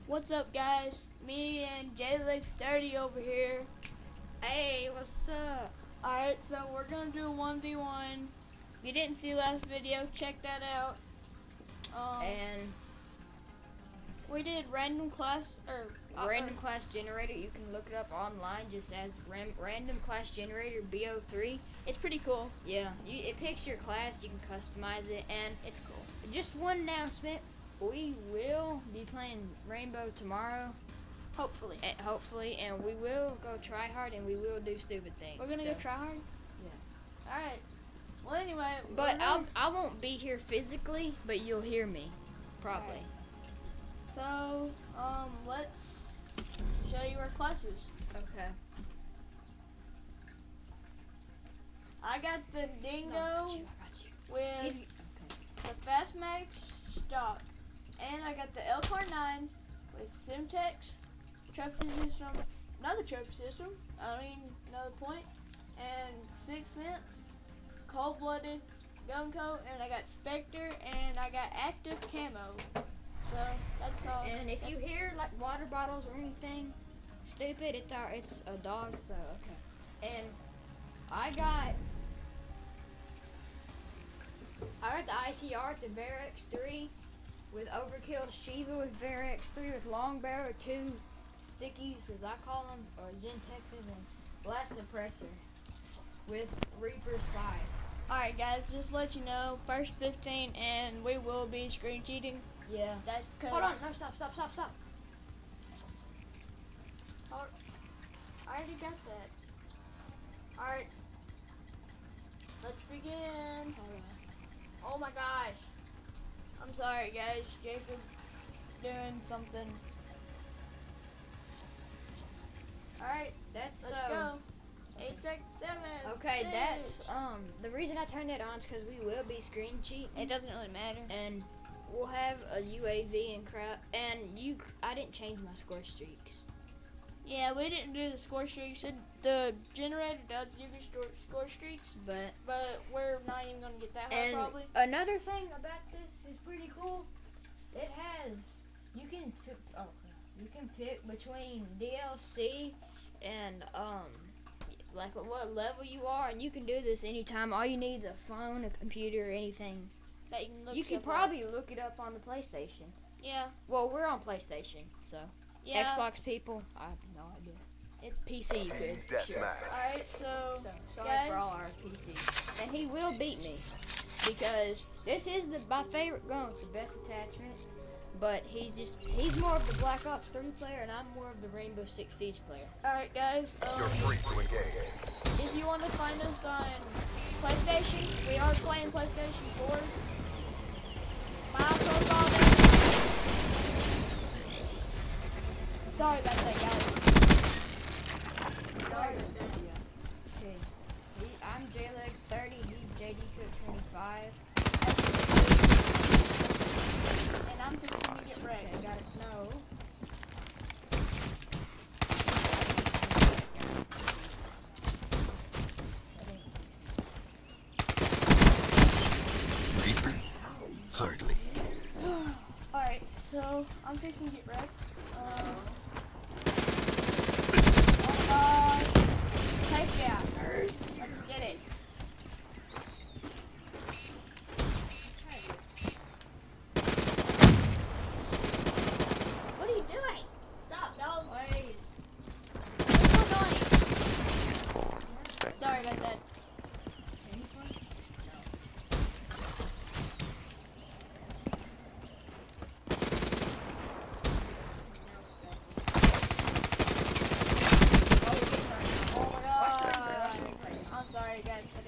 What's up, guys? Me and JLex30 over here. Hey, what's up? Alright, so we're gonna do a 1v1. If you didn't see last video, check that out. And we did random class random class generator. You can look it up online just as random class generator BO3. It's pretty cool. Yeah, it picks your class. You can customize it, and It's cool. just one announcement: we will be playing Rainbow tomorrow. Hopefully. Hopefully, and we will go try hard, and we will do stupid things. We're gonna go try hard? Yeah. Alright. Well, anyway. But I won't be here physically, but you'll hear me, probably. Right. So, let's show you our classes. Okay. I got the Dingo I got you. with the Fast Max stock, and I got the Elcar9 with Simtex trophy system, another trophy system. I don't even know the point. And 6 Sense, Cold Blooded, Guncoat, and I got Spectre, and I got Active Camo. So that's all. And if you hear like water bottles or anything stupid, it's a dog. So okay. And I got the ICR, the Varex 3 with Overkill, Shiva with Varex 3 with Long Barrel, 2 stickies as I call them, or Zentexes, and Blast Suppressor with Reaper's Scythe. Alright guys, just to let you know, first 15, and we will be screen cheating. Yeah. That's cause Hold on, no, stop. I already got that. Alright. Let's begin. Oh my gosh. I'm sorry guys, Jacob's doing something. Alright, That's let's go. 8, 6, 7. Okay, 6. that's the reason I turned it on is because we will be screen cheating. It doesn't really matter. And we'll have a UAV and crap. And I didn't change my score streaks. Yeah, we didn't do the score streaks. The generator does give you score streaks, But we're not even gonna get that high and probably. another thing about this is pretty cool. It has you can pick between DLC and like what level you are, and you can do this anytime. All you need is a phone, a computer, or anything. That you can look You can stuff probably look it up on the PlayStation. up. Yeah. Well, we're on PlayStation, so Yeah. Xbox people, I have no idea. It's PC, you could. Sure. Alright, so Sorry guys, for all our PC. And he will beat me because this is my favorite gun with the best attachment. But he's more of the Black Ops 3 player, and I'm more of the Rainbow Six Siege player. alright guys, You're free to engage. if you want to find us on PlayStation, we are playing PlayStation 4. My profile there. Sorry about that guys. Sorry. Okay. I'm JLex30, he's JDCook25. And I'm just gonna get ready. Okay, got it. No. Reaper? Hardly. Alright, so I'm fixing to get wrecked. Oh my gosh. Takedown. Let's get it. What are you doing? Stop, dog. Please. It's so annoying. Sorry about that. Oh my god. I'm sorry guys.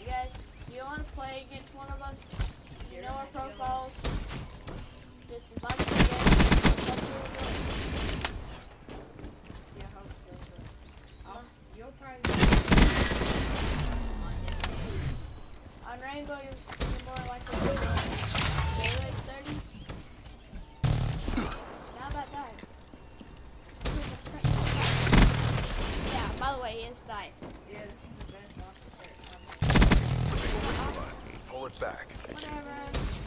Alright guys, if you want to play against one of us, you know our profiles. Just invite me again. Yeah, hope so. You'll probably On Rainbow, you're more likely to go Daylight 30. How about that? Yeah, by the way, inside. Yeah, this is the best officer. Slipping away from us. Pull it back. Whatever.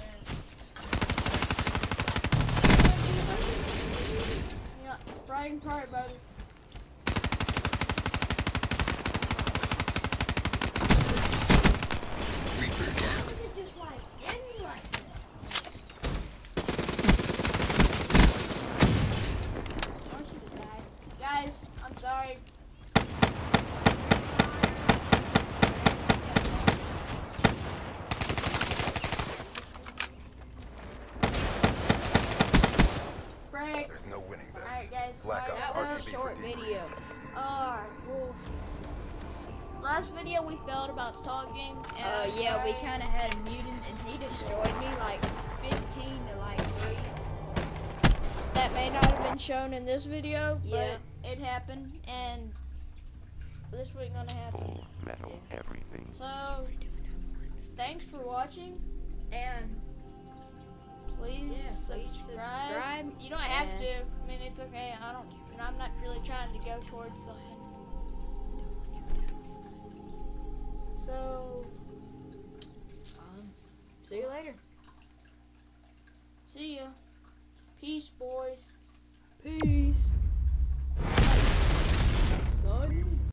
Yeah, bragging part, buddy. Reaper down. Is it just like any like I want you to die. Guys, I'm sorry. Brag. There's no winning this. Alright guys, Black Ops that was a RTB for short debrief. video. Alright, well, last video we failed about talking. And Yeah, we Brag- kind of had a mutant and he destroyed me like 15 to like 3. That may not have been shown in this video, Yeah. but it happened, and this week gonna happen. Full metal everything. So, thanks for watching, And please, yeah, please subscribe. subscribe. You don't have and- to. I mean, it's okay. I'm not really trying to go towards something. So, See you later. see ya. Peace, boys. Peace. Son.